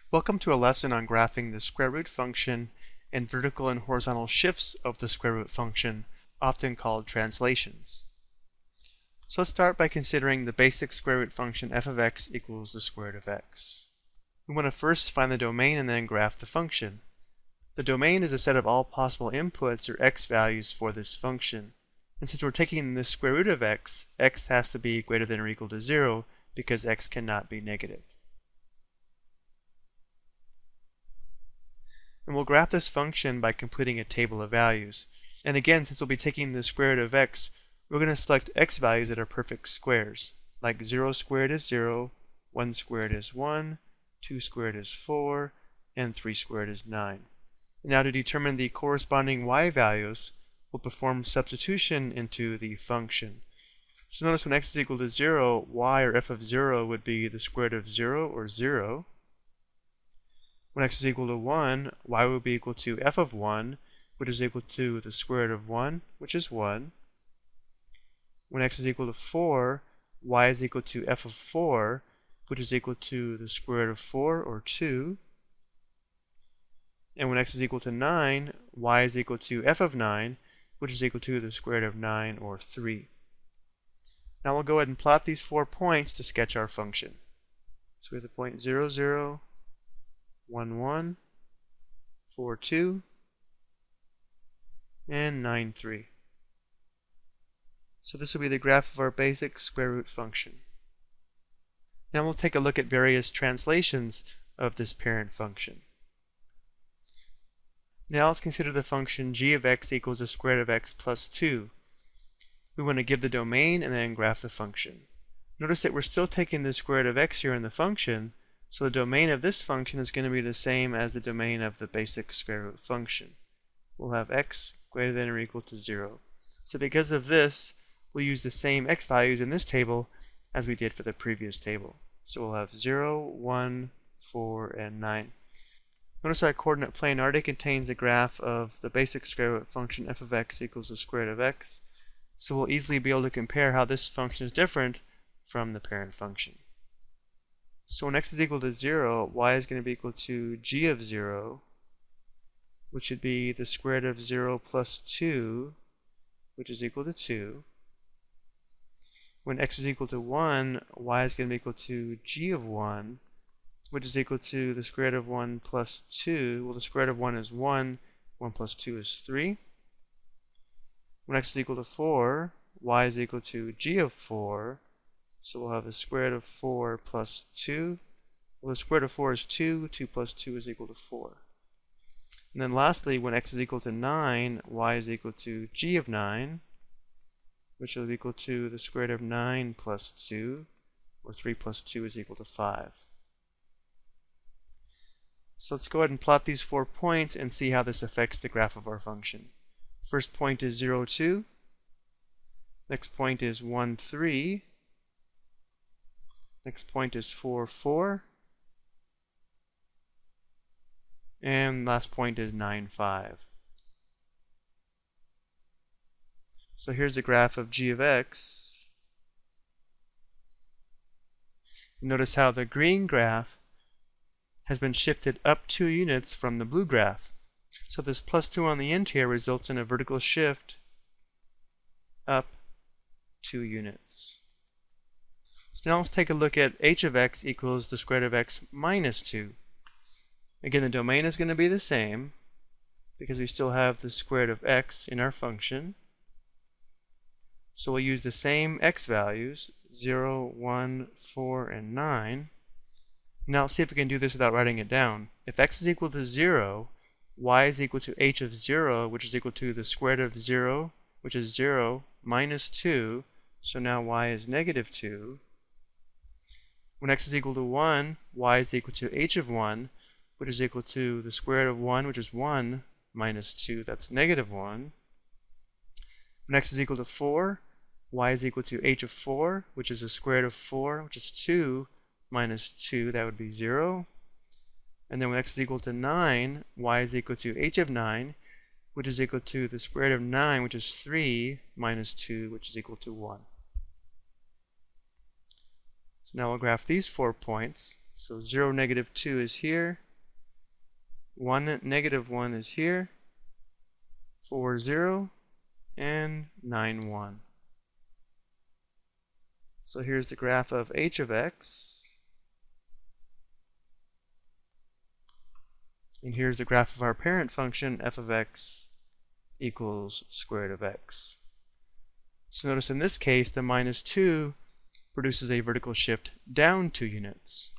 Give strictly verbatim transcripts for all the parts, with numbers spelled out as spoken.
Welcome to a lesson on graphing the square root function and vertical and horizontal shifts of the square root function, often called translations. So let's start by considering the basic square root function f of x equals the square root of x. We want to first find the domain and then graph the function. The domain is a set of all possible inputs or x values for this function. And since we're taking the square root of x, x has to be greater than or equal to zero because x cannot be negative. And we'll graph this function by completing a table of values. And again, since we'll be taking the square root of x, we're going to select x values that are perfect squares, like zero squared is zero, one squared is one, two squared is four, and three squared is nine. And now to determine the corresponding y values, we'll perform substitution into the function. So notice when x is equal to zero, y or f of zero would be the square root of zero or zero. When x is equal to one, y will be equal to f of one, which is equal to the square root of one, which is one. When x is equal to four, y is equal to f of four, which is equal to the square root of four, or two. And when x is equal to nine, y is equal to f of nine, which is equal to the square root of nine, or three. Now we'll go ahead and plot these four points to sketch our function. So we have the point zero, zero, one, one, four, two, and nine, three. So this will be the graph of our basic square root function. Now we'll take a look at various translations of this parent function. Now let's consider the function g of x equals the square root of x plus two. We want to give the domain and then graph the function. Notice that we're still taking the square root of x here in the function, so the domain of this function is going to be the same as the domain of the basic square root function. We'll have x greater than or equal to zero. So because of this, we'll use the same x values in this table as we did for the previous table. So we'll have zero, one, four, and nine. Notice our coordinate plane already contains a graph of the basic square root function f of x equals the square root of x, so we'll easily be able to compare how this function is different from the parent function. So when x is equal to zero, y is going to be equal to g of zero, which would be the square root of zero plus two, which is equal to two. When x is equal to one, y is going to be equal to g of one, which is equal to the square root of one plus two. Well, the square root of one is one, one plus two is three. When x is equal to four, y is equal to g of four, so we'll have the square root of four plus two. Well, the square root of four is two, two plus two is equal to four. And then lastly, when x is equal to nine, y is equal to g of nine, which will be equal to the square root of nine plus two, or three plus two is equal to five. So let's go ahead and plot these four points and see how this affects the graph of our function. First point is zero, two. Next point is one, three. Next point is four, four. And last point is nine, five. So here's the graph of g of x. Notice how the green graph has been shifted up two units from the blue graph. So this plus two on the end here results in a vertical shift up two units. So now let's take a look at h of x equals the square root of x minus two. Again, the domain is going to be the same because we still have the square root of x in our function. So we'll use the same x values, zero, one, four, and nine. Now let's see if we can do this without writing it down. If x is equal to zero, y is equal to h of zero, which is equal to the square root of zero, which is zero, minus two. So now y is negative two. When x is equal to one, y is equal to h of one, which is equal to the square root of one, which is one, minus two. That's negative one. When x is equal to four, y is equal to h of four, which is the square root of four, which is two, minus two, that would be zero. And then when x is equal to nine, y is equal to h of nine, which is equal to the square root of nine, which is three, minus two, which is equal to one. So now we'll graph these four points. So zero, negative two is here. one, negative one is here. four, zero, and nine, one. So here's the graph of h of x. And here's the graph of our parent function, f of x equals square root of x. So notice in this case, the minus two produces a vertical shift down two units.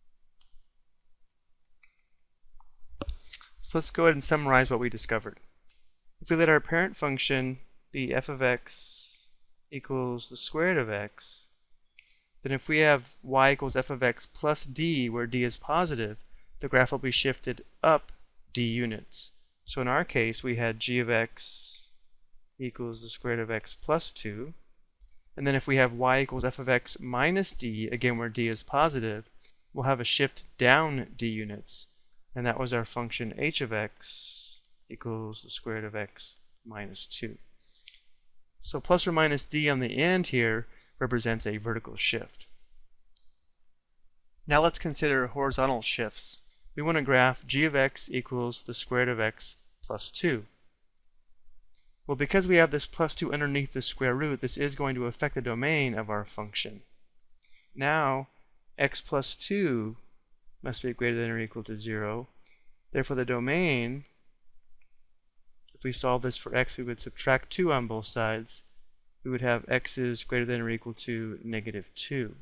So let's go ahead and summarize what we discovered. If we let our parent function be f of x equals the square root of x, then if we have y equals f of x plus d, where d is positive, the graph will be shifted up d units. So in our case, we had g of x equals the square root of x plus two. And then if we have y equals f of x minus d, again where d is positive, we'll have a shift down d units. And that was our function h of x equals the square root of x minus two. So plus or minus d on the end here represents a vertical shift. Now let's consider horizontal shifts. We want to graph g of x equals the square root of x plus two. Well, because we have this plus two underneath the square root, this is going to affect the domain of our function. Now, x plus two must be greater than or equal to zero. Therefore, the domain, if we solve this for x, we would subtract two on both sides. We would have x is greater than or equal to negative two.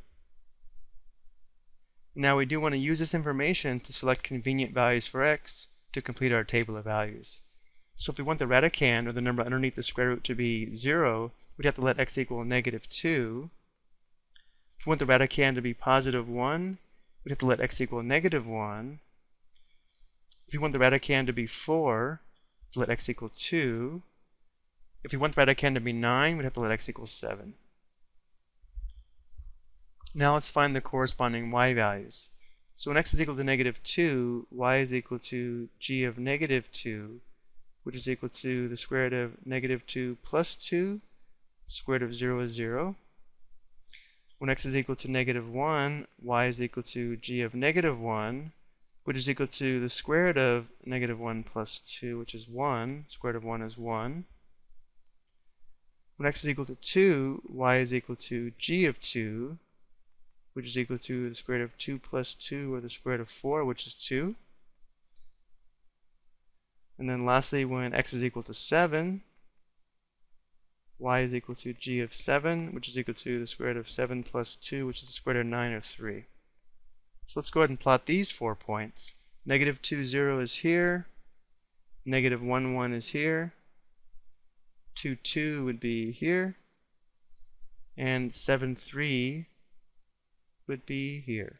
Now we do want to use this information to select convenient values for x to complete our table of values. So if we want the radicand, or the number underneath the square root, to be zero, we'd have to let x equal negative two. If we want the radicand to be positive one, we'd have to let x equal negative one. If we want the radicand to be four, we'd let x equal two. If we want the radicand to be nine, we'd have to let x equal seven. Now let's find the corresponding y values. So when x is equal to negative two, y is equal to g of negative two, which is equal to the square root of negative two plus two. Square root of zero is zero. When x is equal to negative one, y is equal to g of negative one, which is equal to the square root of negative one plus two, which is one. Square root of one is one. When x is equal to two, y is equal to g of two, which is equal to the square root of two plus two, or the square root of four, which is two. And then lastly, when x is equal to seven, y is equal to g of seven, which is equal to the square root of seven plus two, which is the square root of nine, or three. So let's go ahead and plot these four points. Negative two, zero is here. Negative one, one is here. two, two would be here. And seven, three would be here.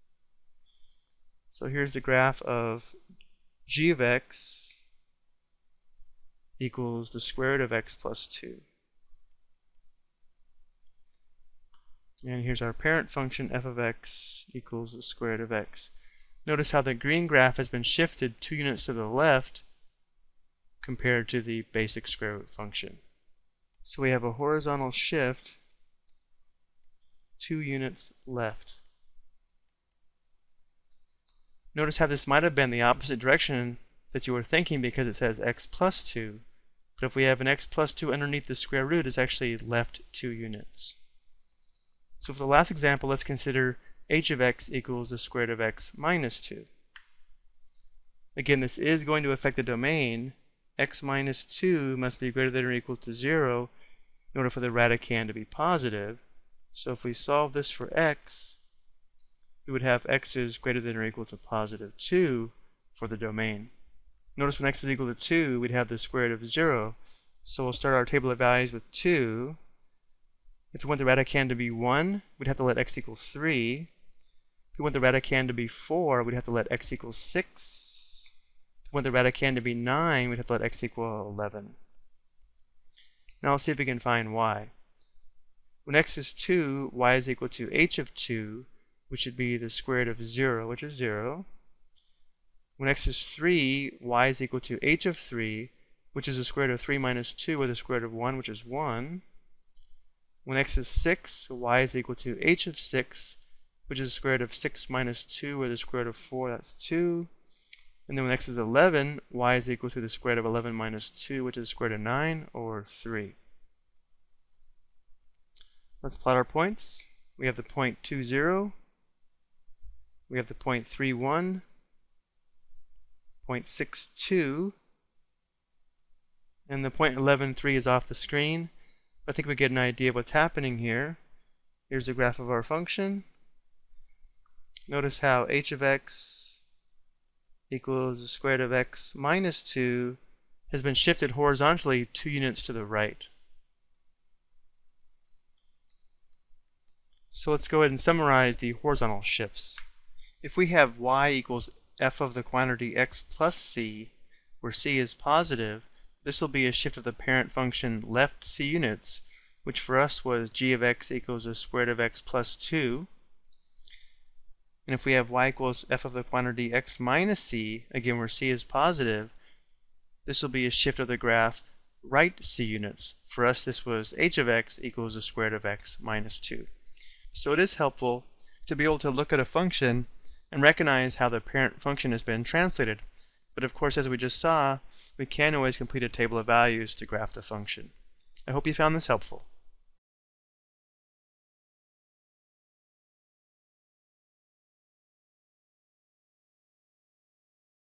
So here's the graph of g of x equals the square root of x plus two. And here's our parent function, f of x equals the square root of x. Notice how the green graph has been shifted two units to the left compared to the basic square root function. So we have a horizontal shift two units left. Notice how this might have been the opposite direction that you were thinking because it says x plus two. But if we have an x plus two underneath the square root, it's actually left two units. So for the last example, let's consider h of x equals the square root of x minus two. Again, this is going to affect the domain. X minus two must be greater than or equal to zero in order for the radicand to be positive. So if we solve this for x, we would have x is greater than or equal to positive two for the domain. Notice when x is equal to two, we'd have the square root of zero. So we'll start our table of values with two. If we want the radicand to be one, we'd have to let x equal three. If we want the radicand to be four, we'd have to let x equal six. If we want the radicand to be nine, we'd have to let x equal eleven. Now let's see if we can find y. When x is two, y is equal to h of two, which would be the square root of zero, which is zero. When x is three, y is equal to h of three, which is the square root of three minus two, or the square root of one, which is one. When x is six, y is equal to h of six, which is the square root of six minus two, or the square root of four, that's two. And then when x is eleven, y is equal to the square root of eleven minus two, which is the square root of nine, or three. Let's plot our points. We have the point two, zero. We have the point three, one. point six, two. And the point eleven, three is off the screen. I think we get an idea of what's happening here. Here's the graph of our function. Notice how h of x equals the square root of x minus two has been shifted horizontally two units to the right. So let's go ahead and summarize the horizontal shifts. If we have y equals f of the quantity x plus c, where c is positive, this will be a shift of the parent function left c units, which for us was g of x equals the square root of x plus two. And if we have y equals f of the quantity x minus c, again where c is positive, this will be a shift of the graph right c units. For us this was h of x equals the square root of x minus two. So it is helpful to be able to look at a function and recognize how the parent function has been translated. But of course, as we just saw, we can always complete a table of values to graph the function. I hope you found this helpful.